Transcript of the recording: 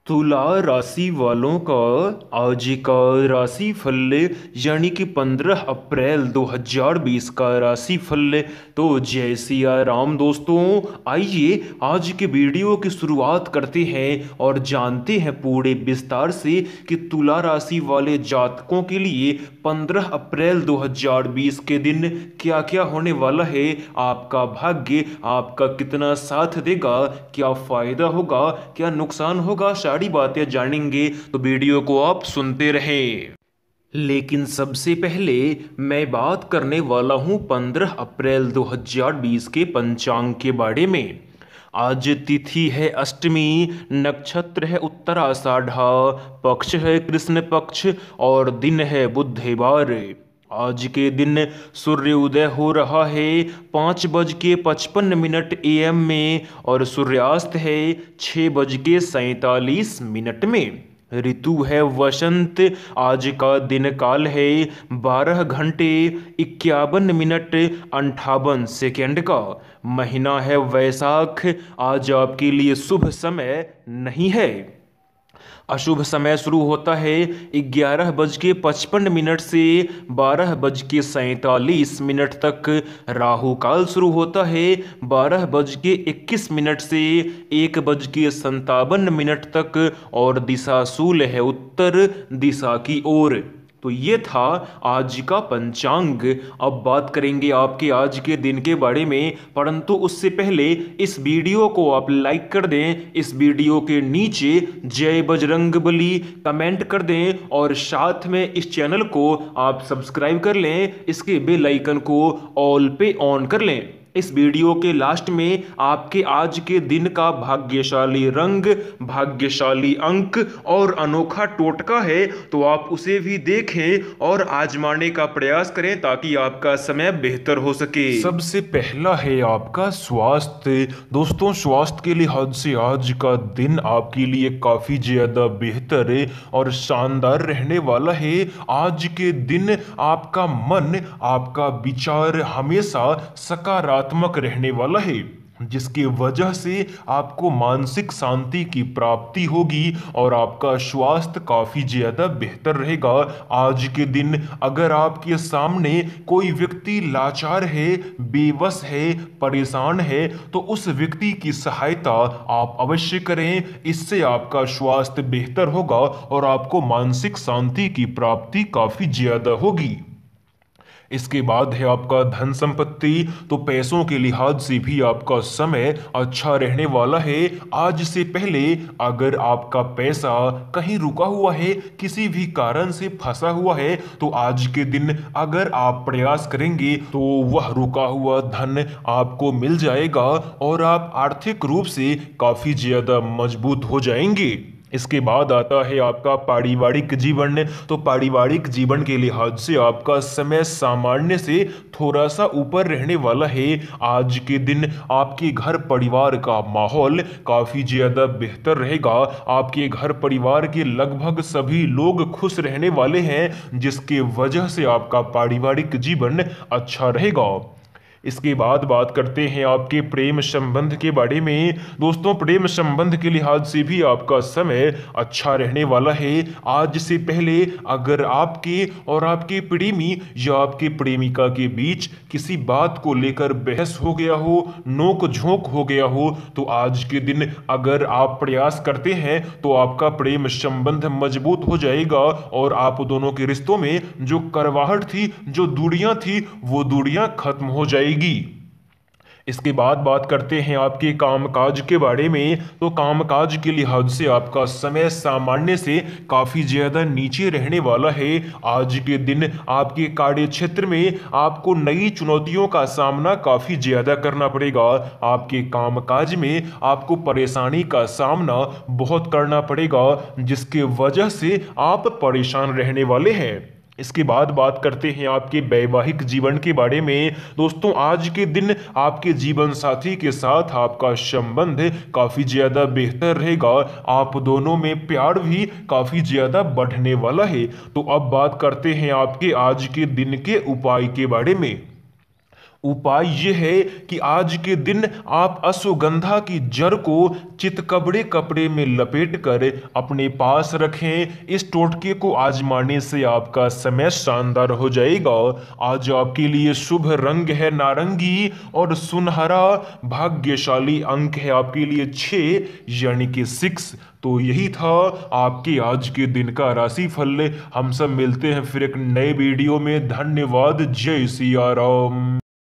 तुला राशि वालों का आज का राशि फल यानी कि 15 अप्रैल 2020 का राशि फल। तो जय सिया राम दोस्तों, आइए आज के वीडियो की शुरुआत करते हैं और जानते हैं पूरे विस्तार से कि तुला राशि वाले जातकों के लिए 15 अप्रैल 2020 के दिन क्या क्या होने वाला है। आपका भाग्य आपका कितना साथ देगा, क्या फायदा होगा, क्या नुकसान होगा, सारी बातें जानेंगे, तो वीडियो को आप सुनते रहें। लेकिन सबसे पहले मैं बात करने वाला हूं 15 अप्रैल 2020 के पंचांग के बारे में। आज तिथि है अष्टमी, नक्षत्र है उत्तराषाढ़ा, पक्ष है कृष्ण पक्ष और दिन है बुधवार। आज के दिन सूर्य उदय हो रहा है 5:55 AM में और सूर्यास्त है 6:47 में। ऋतु है वसंत। आज का दिन काल है 12 घंटे 51 मिनट 58 सेकेंड का। महीना है वैशाख। आज आपके लिए शुभ समय नहीं है। अशुभ समय शुरू होता है 11:55 से 12:47 तक। राहु काल शुरू होता है 12:21 से 1:57 तक और दिशा शूल है उत्तर दिशा की ओर। तो ये था आज का पंचांग। अब बात करेंगे आपके आज के दिन के बारे में, परंतु उससे पहले इस वीडियो को आप लाइक कर दें, इस वीडियो के नीचे जय बजरंगबली कमेंट कर दें और साथ में इस चैनल को आप सब्सक्राइब कर लें, इसके बेल आइकन को ऑल पे ऑन कर लें। इस वीडियो के लास्ट में आपके आज के दिन का भाग्यशाली रंग, भाग्यशाली अंक और अनोखा टोटका है, तो आप उसे भी देखें और आजमाने का प्रयास करें ताकि आपका समय बेहतर हो सके। सबसे पहला है आपका स्वास्थ्य। दोस्तों, स्वास्थ्य के लिहाज से आज का दिन आपके लिए काफी ज्यादा बेहतर और शानदार रहने वाला है। आज के दिन आपका मन, आपका विचार हमेशा सकारात्मक रहने वाला है, जिसकी वजह से आपको मानसिक शांति की प्राप्ति होगी और आपका स्वास्थ्य काफी ज्यादा बेहतर रहेगा। आज के दिन अगर आपके सामने कोई व्यक्ति लाचार है, बेबस है, परेशान है, तो उस व्यक्ति की सहायता आप अवश्य करें। इससे आपका स्वास्थ्य बेहतर होगा और आपको मानसिक शांति की प्राप्ति काफी ज्यादा होगी। इसके बाद है आपका धन संपत्ति। तो पैसों के लिहाज से भी आपका समय अच्छा रहने वाला है। आज से पहले अगर आपका पैसा कहीं रुका हुआ है, किसी भी कारण से फंसा हुआ है, तो आज के दिन अगर आप प्रयास करेंगे तो वह रुका हुआ धन आपको मिल जाएगा और आप आर्थिक रूप से काफी ज्यादा मजबूत हो जाएंगे। इसके बाद आता है आपका पारिवारिक जीवन। तो पारिवारिक जीवन के लिहाज से आपका समय सामान्य से थोड़ा सा ऊपर रहने वाला है। आज के दिन आपके घर परिवार का माहौल काफी ज्यादा बेहतर रहेगा। आपके घर परिवार के लगभग सभी लोग खुश रहने वाले हैं, जिसके वजह से आपका पारिवारिक जीवन अच्छा रहेगा। इसके बाद बात करते हैं आपके प्रेम संबंध के बारे में। दोस्तों, प्रेम संबंध के लिहाज से भी आपका समय अच्छा रहने वाला है। आज से पहले अगर आपके और आपके प्रेमी या आपके प्रेमिका के बीच किसी बात को लेकर बहस हो गया हो, नोक झोंक हो गया हो, तो आज के दिन अगर आप प्रयास करते हैं तो आपका प्रेम संबंध मजबूत हो जाएगा और आप दोनों के रिश्तों में जो कड़वाहट थी, जो दूरियां थी, वो दूरियां खत्म हो जाएगी। इसके बाद बात करते हैं आपके कामकाज के बारे में। तो कामकाज के लिहाज से आपका समय सामान्य से काफी ज्यादा नीचे रहने वाला है। आज के दिन आपके कार्य क्षेत्र में आपको नई चुनौतियों का सामना काफी ज्यादा करना पड़ेगा। आपके कामकाज में आपको परेशानी का सामना बहुत करना पड़ेगा, जिसके वजह से आप परेशान रहने वाले हैं। इसके बाद बात करते हैं आपके वैवाहिक जीवन के बारे में। दोस्तों, आज के दिन आपके जीवन साथी के साथ आपका संबंध काफी ज्यादा बेहतर रहेगा। आप दोनों में प्यार भी काफी ज्यादा बढ़ने वाला है। तो अब बात करते हैं आपके आज के दिन के उपाय के बारे में। उपाय यह है कि आज के दिन आप अश्वगंधा की जड़ को चितकबरे कपड़े में लपेट कर अपने पास रखें। इस टोटके को आजमाने से आपका समय शानदार हो जाएगा। आज आपके लिए शुभ रंग है नारंगी और सुनहरा भाग्यशाली अंक है आपके लिए 6 यानी कि 6। तो यही था आपके आज के दिन का राशिफल। हम सब मिलते हैं फिर एक नए वीडियो में। धन्यवाद। जय सिया राम।